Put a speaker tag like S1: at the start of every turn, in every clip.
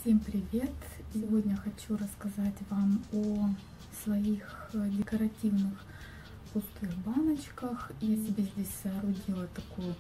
S1: Всем привет! Сегодня хочу рассказать вам о своих декоративных пустых баночках. Я себе здесь соорудила такую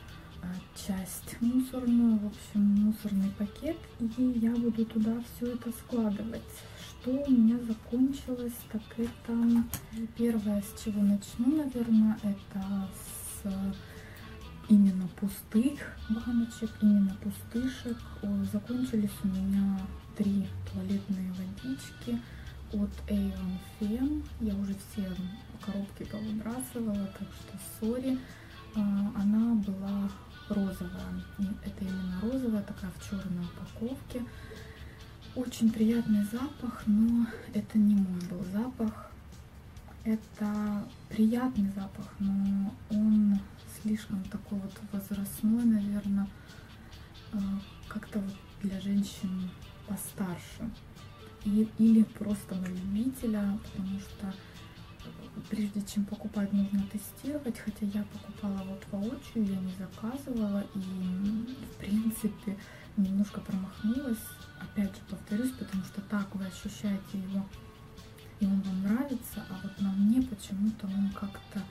S1: часть мусорную, в общем, мусорный пакет, и я буду туда все это складывать. Что у меня закончилось, так это первое, с чего начну, наверное, это с именно пустых баночек, именно пустышек. Закончились у меня 3 туалетные водички от Avon Fem. Я уже все коробки повыбрасывала, так что сори. Она была розовая. Это именно розовая, такая в черной упаковке. Очень приятный запах, но это не мой был запах. Это приятный запах, но он слишком такой вот возрастной, наверное, как-то вот для женщин постарше. Или просто на любителя, потому что прежде чем покупать, нужно тестировать. Хотя я покупала вот воочию, я не заказывала и, в принципе, немножко промахнулась. Опять же повторюсь, потому что так вы ощущаете его, и он вам нравится, а вот на мне почему-то он как-то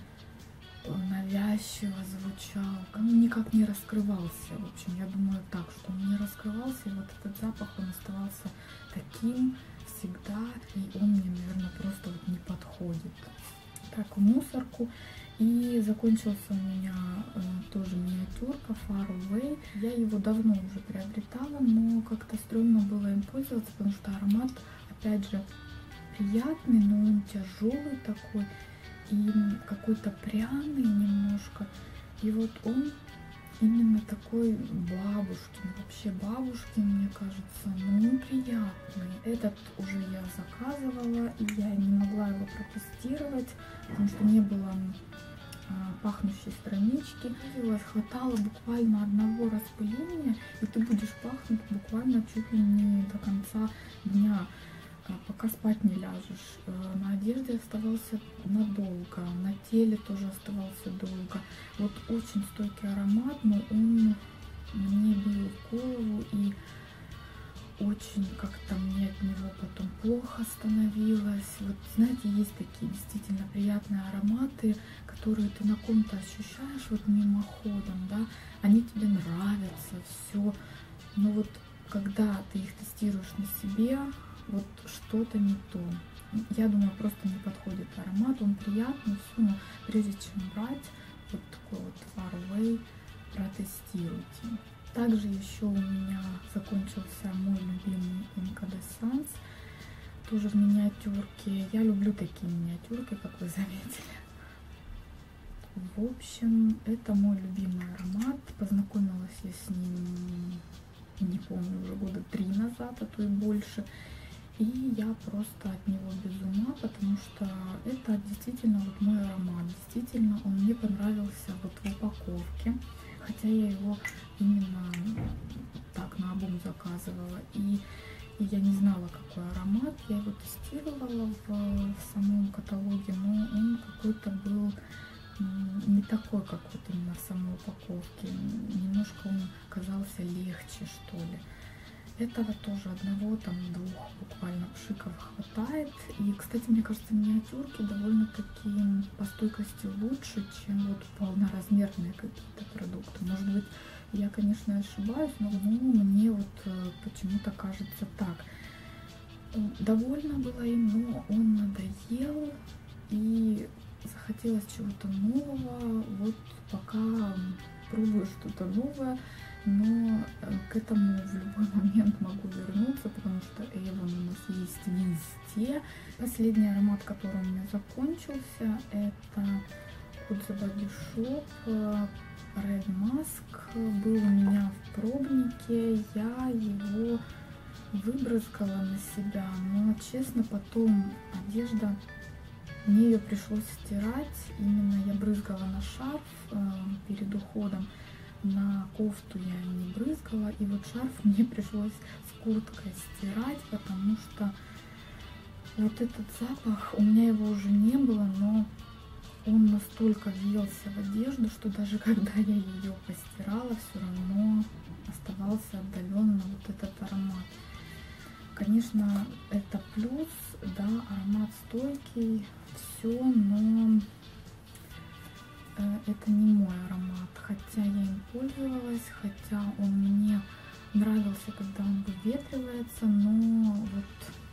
S1: навязчиво звучал, он никак не раскрывался. В общем, я думаю так, что он не раскрывался, и вот этот запах, он оставался таким всегда, и он мне, наверное, просто вот не подходит. Так, в мусорку. И закончился у меня тоже миниатюрка Far Away. Я его давно уже приобретала, но как-то стрёмно было им пользоваться, потому что аромат, опять же, приятный, но он тяжелый такой и какой-то пряный немножко. И вот он именно такой бабушкин, вообще бабушкин, мне кажется, ну приятный. Этот уже я заказывала, и я не могла его протестировать, потому что не было пахнущей странички. Хватало буквально одного распыления, и ты будешь пахнуть буквально чуть ли не до конца дня, пока спать не ляжешь. На одежде оставался надолго, на теле тоже оставался долго. Вот очень стойкий аромат, но он мне бил в голову, и очень как-то мне от него потом плохо становилось. Вот знаете, есть такие действительно приятные ароматы, которые ты на ком-то ощущаешь вот мимоходом, да, они тебе нравятся, все. Но вот когда ты их тестируешь на себе, вот что-то не то. Я думаю, просто не подходит аромат, он приятный, все, но прежде чем брать вот такой вот Far Away, протестируйте. Также еще у меня закончился мой любимый Incandescence, тоже в миниатюрке. Я люблю такие миниатюрки, как вы заметили. В общем, это мой любимый аромат. Познакомилась я с ним, не помню, уже года 3 назад, а то и больше. И я просто от него без ума, потому что это действительно вот мой аромат. Действительно, он мне понравился вот в упаковке. Хотя я его именно так наобум заказывала. И я не знала, какой аромат. Я его тестировала в самом каталоге, но он какой-то был не такой, как вот именно в самой упаковке. Немножко он казался легче, что ли. Этого тоже одного-двух буквально пшиков хватает. И, кстати, мне кажется, миниатюрки довольно-таки по стойкости лучше, чем вот полноразмерные какие-то продукты. Может быть, я, конечно, ошибаюсь, но мне вот почему-то кажется так. Довольна была им, но он надоел, и захотелось чего-то нового. Вот пока пробую что-то новое, но к этому в любой момент могу вернуться, потому что Avon у нас есть везде. Последний аромат, который у меня закончился, это от The Body Shop Red Mask. Был у меня в пробнике, я его выбрызгала на себя, но, честно, потом одежда, мне ее пришлось стирать. Именно я брызгала на шарф перед уходом. На кофту я не брызгала, и вот шарф мне пришлось с курткой стирать, потому что вот этот запах, у меня его уже не было, но он настолько въелся в одежду, что даже когда я ее постирала, все равно оставался отдаленно вот этот аромат. Конечно, это плюс, да, аромат стойкий, все, но это не мой аромат. Хотя я им пользовалась, хотя он мне нравился, когда он выветривается, но вот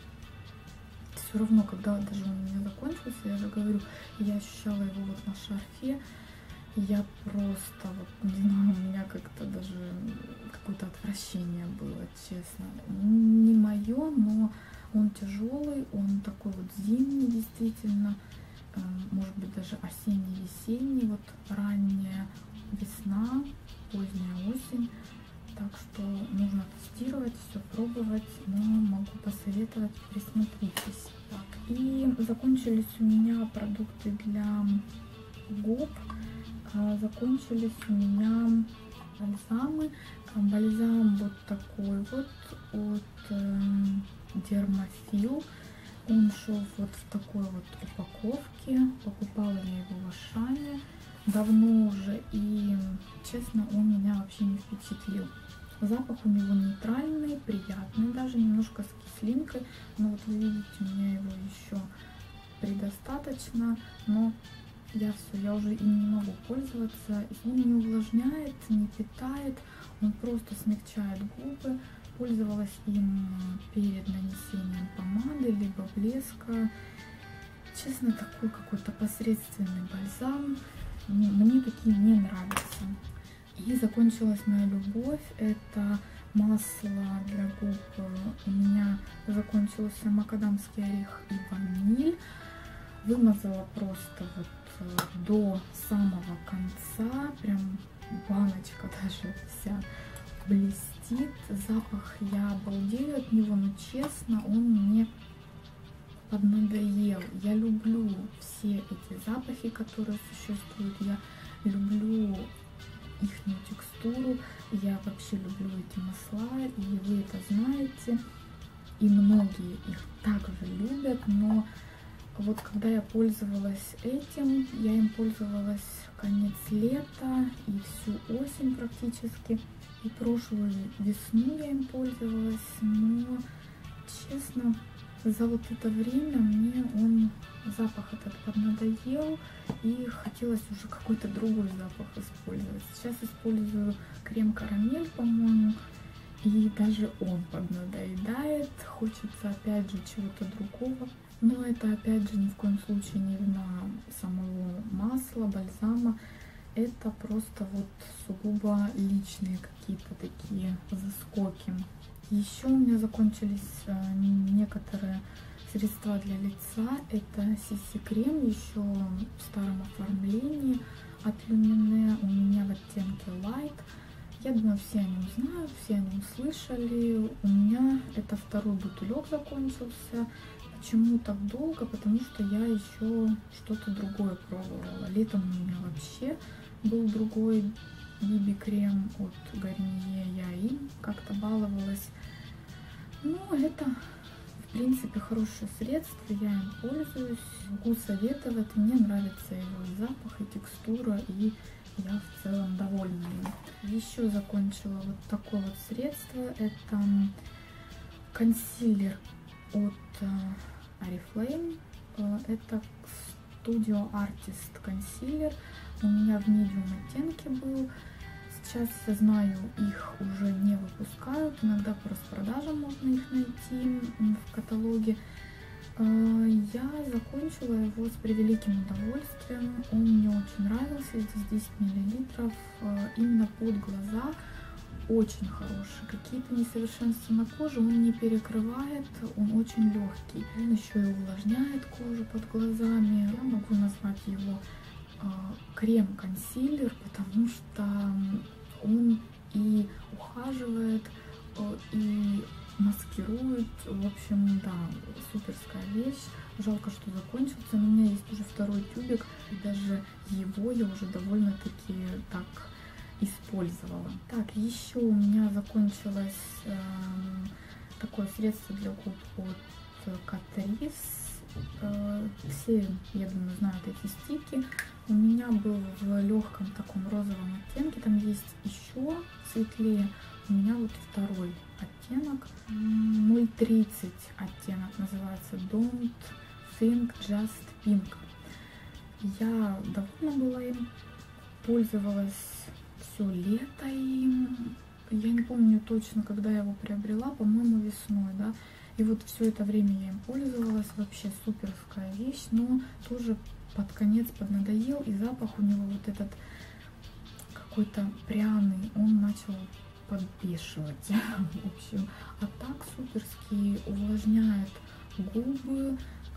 S1: все равно, когда даже он у меня закончился, я же говорю, я ощущала его вот на шарфе, и я просто, вот, не знаю, у меня как-то даже какое-то отвращение было, честно. Не мое, но он тяжелый, он такой вот зимний, действительно, может быть даже осенний-весенний, вот ранняя весна, поздняя осень. Так что нужно тестировать, все пробовать, но могу посоветовать, присмотритесь. Так, и закончились у меня продукты для губ, закончились у меня бальзамы. Бальзам вот такой вот от Dermafil. Он шел вот в такой вот упаковке. Покупала я его в Ашане давно уже, и честно, он меня вообще не впечатлил. Запах у него нейтральный, приятный, даже немножко с кислинкой. Но вот вы видите, у меня его еще предостаточно, но я уже им не могу пользоваться. Он не увлажняет, не питает, он просто смягчает губы. Пользовалась им перед нанесением помады, либо блеска. Честно, такой какой-то посредственный бальзам. Мне такие не нравятся. И закончилась моя любовь. Это масло для губ. У меня закончился макадамский орех и ваниль. Вымазала просто вот до самого конца. Прям баночка даже вся блестит. Запах, я обалдею от него, но честно, он мне поднадоел. Я люблю все эти запахи, которые существуют. Я люблю их текстуру. Я вообще люблю эти масла, и вы это знаете. И многие их также любят, но вот когда я пользовалась этим, я им пользовалась конец лета и всю осень практически. И прошлую весну я им пользовалась, но честно, за вот это время мне запах этот поднадоел, и хотелось уже какой-то другой запах использовать. Сейчас использую крем-карамель, по-моему, и даже он поднадоедает. Хочется опять же чего-то другого. Но это опять же ни в коем случае не вина самого масла, бальзама. Это просто вот сугубо личные какие-то такие заскоки. Еще у меня закончились некоторые средства для лица. Это CC крем еще в старом оформлении от Lumineux. У меня в оттенке Light. Я думаю, все о нем знают, все о нем слышали. У меня это второй бутылек закончился. Почему так долго? Потому что я еще что-то другое пробовала. Летом у меня вообще был другой BB-крем от Garnier. Я им как-то баловалась. Ну, это, в принципе, хорошее средство. Я им пользуюсь. Могу советовать. Мне нравится его и запах, и текстура. И я в целом довольна им. Еще закончила вот такое вот средство. Это консилер от Oriflame. Это Studio Artist консилер. У меня в medium оттенке был. Сейчас, я знаю, их уже не выпускают. Иногда по распродажам можно их найти в каталоге. Я закончила его с превеликим удовольствием. Он мне очень нравился. Здесь 10 мл. Именно под глаза. Очень хороший. Какие-то несовершенства на коже он не перекрывает. Он очень легкий. Он еще и увлажняет кожу под глазами. Я могу назвать его крем-консилер, потому что он и ухаживает, и маскирует. В общем, да, суперская вещь. Жалко, что закончился, но у меня есть уже второй тюбик, и даже его я уже довольно-таки так использовала. Так, еще у меня закончилось такое средство для губ от Catrice. Все, я думаю, знают эти стики. У меня был в легком таком розовом оттенке. Там есть еще светлее. У меня вот второй оттенок. Мой 030 оттенок, называется Don't Think Just Pink. Я довольна была им, пользовалась все лето им. Я не помню точно, когда я его приобрела, по-моему, весной, да. И вот все это время я им пользовалась, вообще суперская вещь, но тоже под конец поднадоел, и запах у него вот этот какой-то пряный, он начал подбешивать, в общем. А так суперский, увлажняет губы,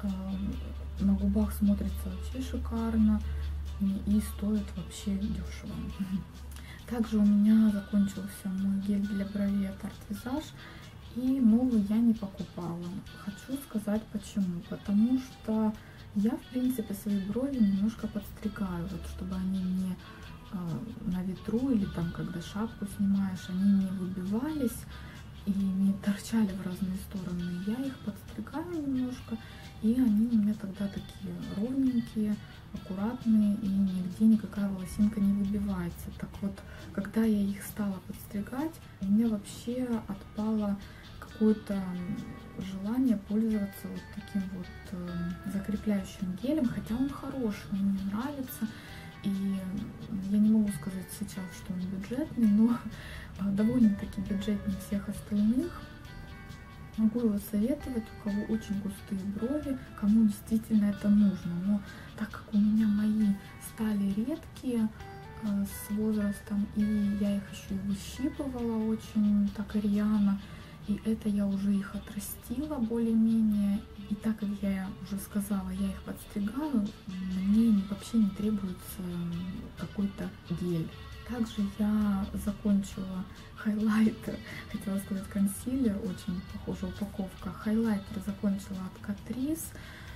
S1: на губах смотрится вообще шикарно и стоит вообще дешево. Также у меня закончился мой гель для бровей от Art Visage, и новый я не покупала. Хочу сказать почему. Потому что я, в принципе, свои брови немножко подстригаю, вот, чтобы они не на ветру или там, когда шапку снимаешь, они не выбивались и не торчали в разные стороны. Я их подстригаю немножко, и они у меня тогда такие ровненькие, аккуратные, и нигде никакая волосинка не выбивается. Так вот, когда я их стала подстригать, у меня вообще отпало какое-то желание пользоваться вот таким вот закрепляющим гелем, хотя он хороший, он мне нравится. И я не могу сказать сейчас, что он бюджетный, но довольно-таки бюджетнее всех остальных. Могу его советовать, у кого очень густые брови, кому действительно это нужно. Но так как у меня мои стали редкие с возрастом, и я их еще и выщипывала очень так рьяно, и это я уже их отрастила более-менее. И так как я уже сказала, я их подстригаю, мне вообще не требуется какой-то гель. Также я закончила хайлайтер, хотела сказать консилер, очень похожая упаковка. Хайлайтер закончила от Catrice.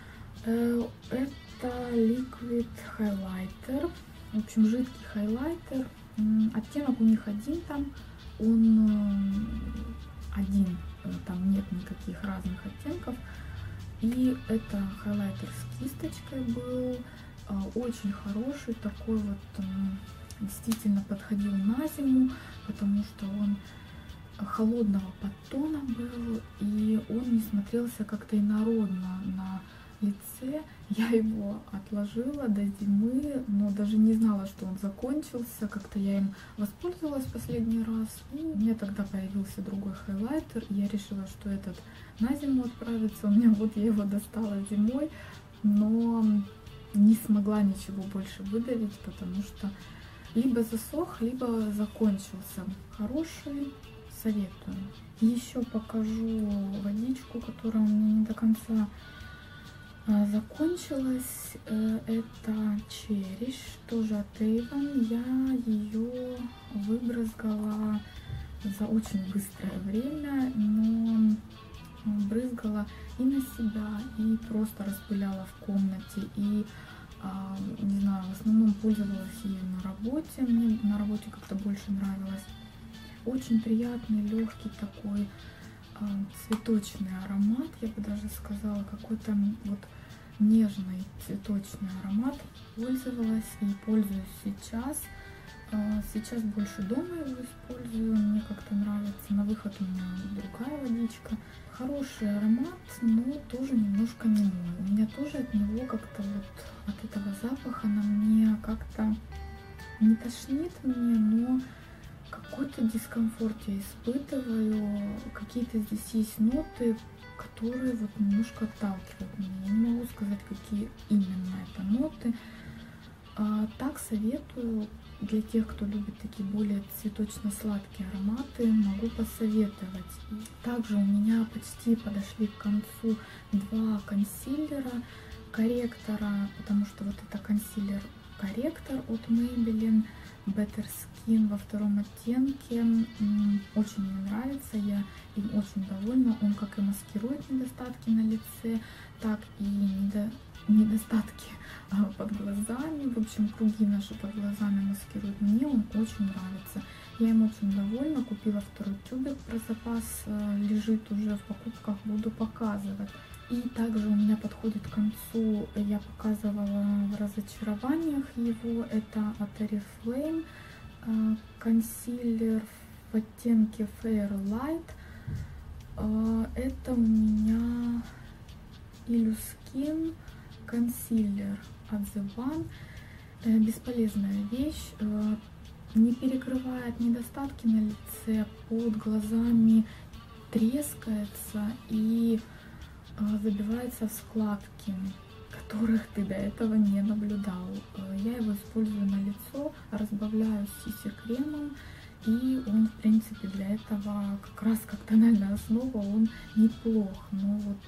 S1: Это Liquid Highlighter, в общем, жидкий хайлайтер. Оттенок у них один там, он один, там нет никаких разных оттенков. И это хайлайтер с кисточкой был, очень хороший, такой вот, действительно подходил на зиму, потому что он холодного подтона был, и он не смотрелся как-то инородно на лице. Я его отложила до зимы, но даже не знала, что он закончился. Как-то я им воспользовалась последний раз, и у меня тогда появился другой хайлайтер, и я решила, что этот на зиму отправится. У меня вот я его достала зимой, но не смогла ничего больше выдавить, потому что либо засох, либо закончился. Хороший, советую. Еще покажу водичку, которая у меня не до конца закончилась. Это Cherish, тоже от Avon. Я ее выбрызгала за очень быстрое время, но брызгала и на себя, и просто распыляла в комнате, и не знаю, в основном пользовалась ею на работе. Мне на работе как-то больше нравилось. Очень приятный, легкий такой цветочный аромат, я бы даже сказала, какой-то вот нежный цветочный аромат. Пользовалась и пользуюсь сейчас. Сейчас больше дома его использую, мне как-то нравится. На выход у меня другая водичка. Хороший аромат, но тоже немножко не мой. У меня тоже от него как-то вот, от этого запаха на мне как-то не тошнит мне, но какой-то дискомфорт я испытываю. Какие-то здесь есть ноты, которые вот немножко отталкивают меня. Я не могу сказать, какие именно это ноты. Так советую для тех, кто любит такие более цветочно-сладкие ароматы, могу посоветовать. Также у меня почти подошли к концу два консилера, корректора, потому что вот это консилер-корректор от Maybelline Better Skin во втором оттенке. Очень мне нравится, я им очень довольна. Он как и маскирует недостатки на лице, так и недостатки под глазами, в общем, круги наши под глазами маскируют. Мне он очень нравится, я им очень довольна. Купила второй тюбик про запас, лежит уже в покупках, буду показывать. И также у меня подходит к концу, я показывала в разочарованиях его, это от Oriflame консилер в оттенке Fair Light. Это у меня Illuskin консилер от The One. Бесполезная вещь, не перекрывает недостатки на лице, под глазами трескается и забивается в складки, которых ты до этого не наблюдал. Я его использую на лицо, разбавляю CC кремом, и он, в принципе, для этого как раз как тональная основа, он неплох, но вот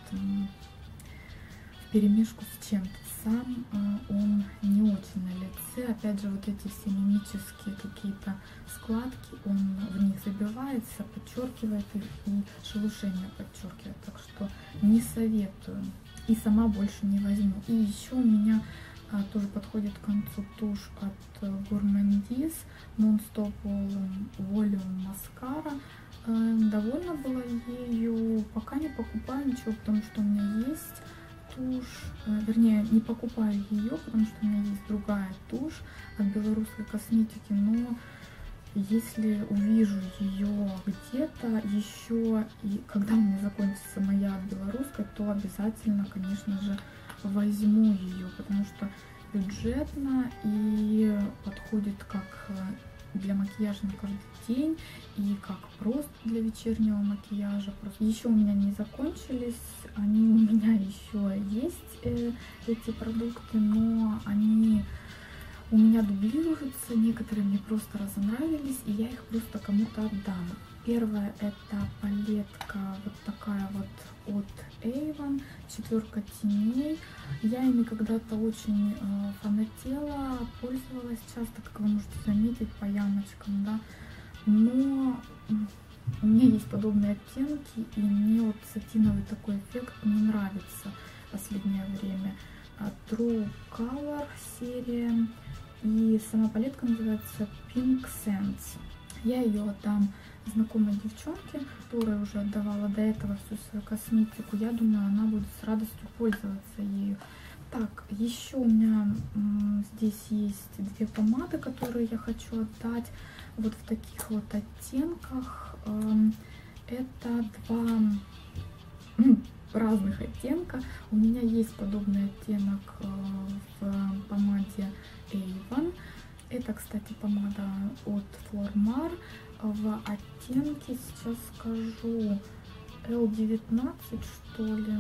S1: вперемешку с чем-то сам он не очень на лице. Опять же, вот эти все мимические какие-то складки, он в них забивается, подчеркивает их и шелушение подчеркивает. Так что не советую. И сама больше не возьму. И еще у меня тоже подходит к концу тушь от Gourmandise Non-Stop Volume Mascara. Довольна была ею. Пока не покупаю ничего, потому что у меня есть тушь, вернее, не покупаю ее, потому что у меня есть другая тушь от белорусской косметики, но если увижу ее где-то еще, и когда у меня закончится моя от белорусской, то обязательно, конечно же, возьму ее, потому что бюджетно и подходит как для макияжа на каждый день и как просто для вечернего макияжа. Просто еще у меня не закончились, они у меня еще есть, эти продукты, но они у меня дублируются, некоторые мне просто разонравились, и я их просто кому-то отдам. Первая — это палетка вот такая вот от Avon, 4 теней. Я ими когда-то очень фанатела, пользовалась часто, как вы можете заметить, по ямочкам, да. Но у меня есть подобные оттенки, и мне вот сатиновый такой эффект не нравится в последнее время. True Color серия, и сама палетка называется Pink Sense. Я ее отдам знакомой девчонке, которая уже отдавала до этого всю свою косметику. Я думаю, она будет с радостью пользоваться ею. Так, еще у меня здесь есть две помады, которые я хочу отдать вот в таких вот оттенках. Это два разных оттенка. У меня есть подобный оттенок в помаде Avon. Это, кстати, помада от Flormar в оттенке, сейчас скажу, L19, что ли.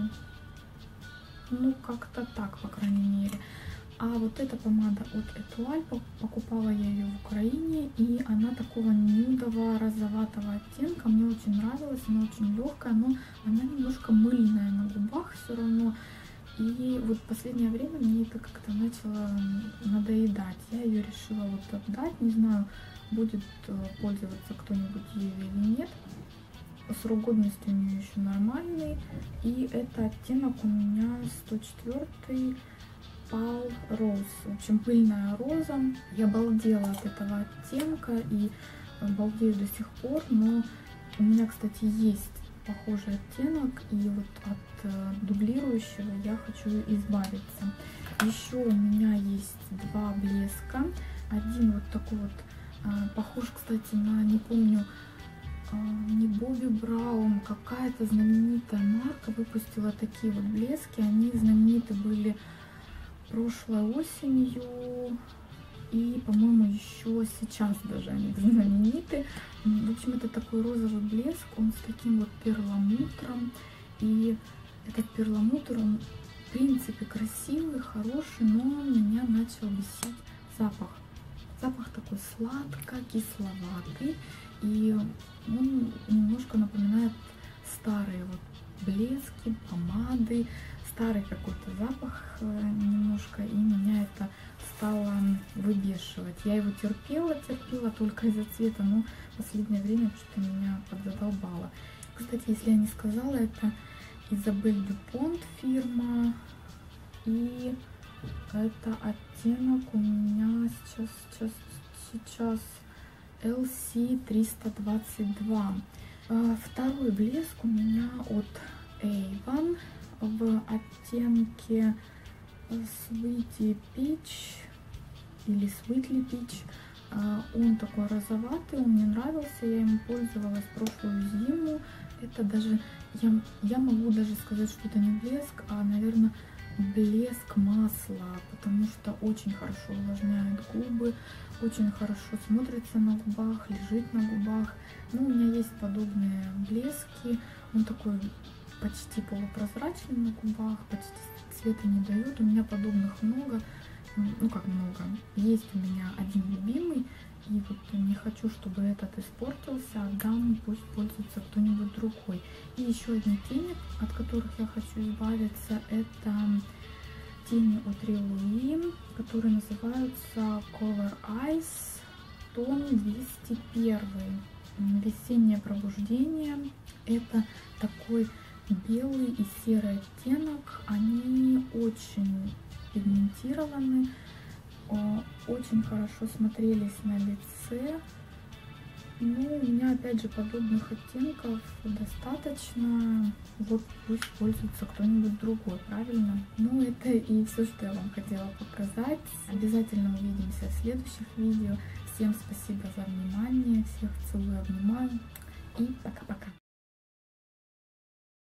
S1: Ну, как-то так, по крайней мере. А вот эта помада от Этуаль, покупала я ее в Украине, и она такого нюдового розоватого оттенка. Мне очень нравилась, она очень легкая, но она немножко мыльная на губах все равно. И вот в последнее время мне это как-то начало надоедать. Я ее решила вот отдать. Не знаю, будет пользоваться кто-нибудь ею или нет. Срок годности у нее еще нормальный. И это оттенок у меня 104 Pale Rose. В общем, пыльная роза. Я балдела от этого оттенка и балдею до сих пор. Но у меня, кстати, есть похожий оттенок, и вот от дублирующего я хочу избавиться. Еще у меня есть два блеска. Один вот такой вот, похож, кстати, на, не помню, не Бобби Браун, какая-то знаменитая марка выпустила такие вот блески. Они знамениты были прошлой осенью, и, по-моему, еще сейчас даже они знамениты. В общем, это такой розовый блеск, он с таким вот перламутром. И этот перламутр, он, в принципе, красивый, хороший, но меня начал бесить запах. Запах такой сладко-кисловатый, и он немножко напоминает старые вот блески, помады, старый какой-то запах немножко, и меня это стало выбешивать. Я его терпела только из-за цвета, но в последнее время что-то меня подзадолбало. Кстати, если я не сказала, это Изабель Дюпонт фирма, и это оттенок у меня сейчас LC322. Второй блеск у меня от Avon в оттенке Sweetie Peach или Sweetly Peach. Он такой розоватый, он мне нравился, я им пользовалась прошлую зиму. Это даже я могу даже сказать, что это не блеск, а, наверное, блеск масла, потому что очень хорошо увлажняет губы, очень хорошо смотрится на губах, лежит на губах. Ну, у меня есть подобные блески, он такой почти полупрозрачный на губах, почти цвета не дают. У меня подобных много, ну как много. Есть у меня один любимый, и вот не хочу, чтобы этот испортился, отдам, пусть пользуется кто-нибудь другой. И еще одни тени, от которых я хочу избавиться, это тени от Real, которые называются Color Eyes, тон 201. Весеннее пробуждение. Это такой белый и серый оттенок. Они очень пигментированы, очень хорошо смотрелись на лице. Ну, у меня опять же подобных оттенков достаточно. Вот пусть пользуется кто-нибудь другой, правильно? Ну, это и все, что я вам хотела показать. Обязательно увидимся в следующих видео. Всем спасибо за внимание. Всех целую, обнимаю. И пока-пока.